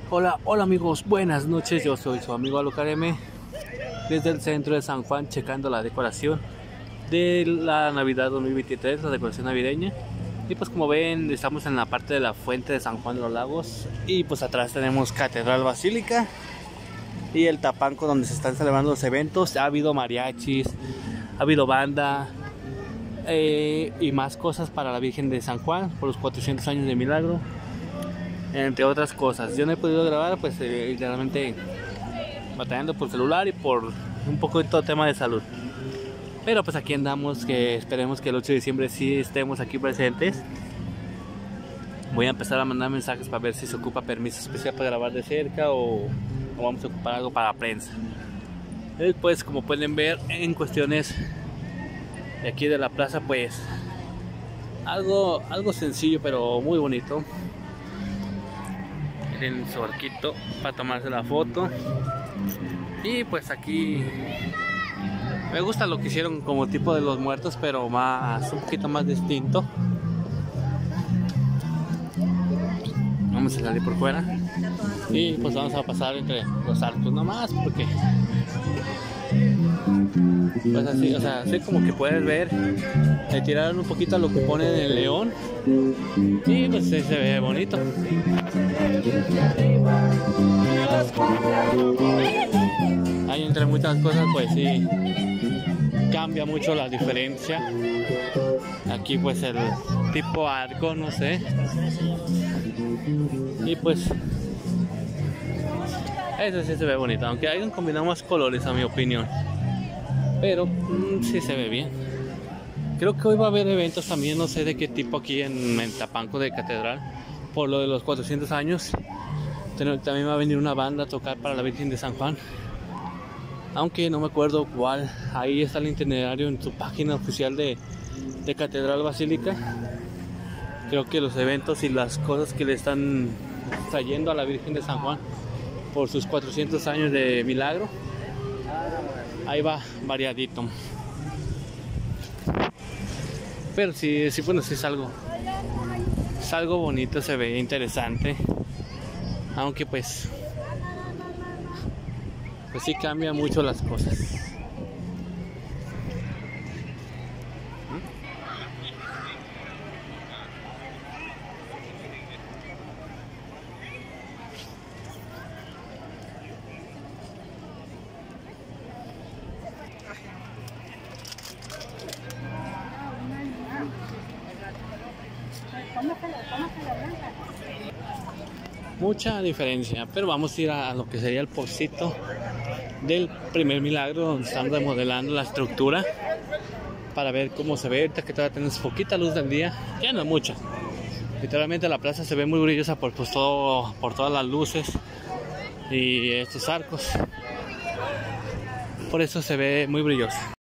Hola, hola amigos, buenas noches, yo soy su amigo Alucard M desde el centro de San Juan, checando la decoración de la Navidad 2023, la decoración navideña. Y pues como ven, estamos en la parte de la fuente de San Juan de los Lagos y pues atrás tenemos Catedral Basílica y el Tapanco donde se están celebrando los eventos. Ha habido mariachis, ha habido banda y más cosas para la Virgen de San Juan por los 400 años de milagro, entre otras cosas. Yo no he podido grabar, pues literalmente batallando por celular y por un poco de todo tema de salud. Pero pues aquí andamos, que esperemos que el 8 de diciembre sí estemos aquí presentes. Voy a empezar a mandar mensajes para ver si se ocupa permiso especial para grabar de cerca o vamos a ocupar algo para la prensa. Pues como pueden ver, en cuestiones de aquí de la plaza, pues algo sencillo pero muy bonito. Miren su arquito para tomarse la foto. Y pues aquí me gusta lo que hicieron como tipo de los muertos, pero más, un poquito más distinto. Vamos a salir por fuera y pues vamos a pasar entre los arcos nomás, porque pues así, o sea, así como que puedes ver, le tiraron un poquito a lo que pone en el león y pues sí, se ve bonito. Hay entre muchas cosas, pues sí, cambia mucho la diferencia. Aquí pues el tipo arco, no sé, y pues eso sí se ve bonito, aunque hay un combinado más colores a mi opinión, pero sí se ve bien. Creo que hoy va a haber eventos también, no sé de qué tipo, aquí en Tapanco de Catedral, por lo de los 400 años. También va a venir una banda a tocar para la Virgen de San Juan, aunque no me acuerdo cuál. Ahí está el itinerario en su página oficial de Catedral Basílica. Creo que los eventos y las cosas que le están trayendo a la Virgen de San Juan por sus 400 años de milagro, ahí va variadito. Pero sí, bueno, sí es algo bonito, se ve interesante, aunque pues sí cambia mucho las cosas. Mucha diferencia, pero vamos a ir a lo que sería el pocito del primer milagro, donde están remodelando la estructura para ver cómo se ve. Ahorita que todavía tenemos poquita luz del día, ya no es mucha. Literalmente la plaza se ve muy brillosa por todas las luces y estos arcos, por eso se ve muy brillosa.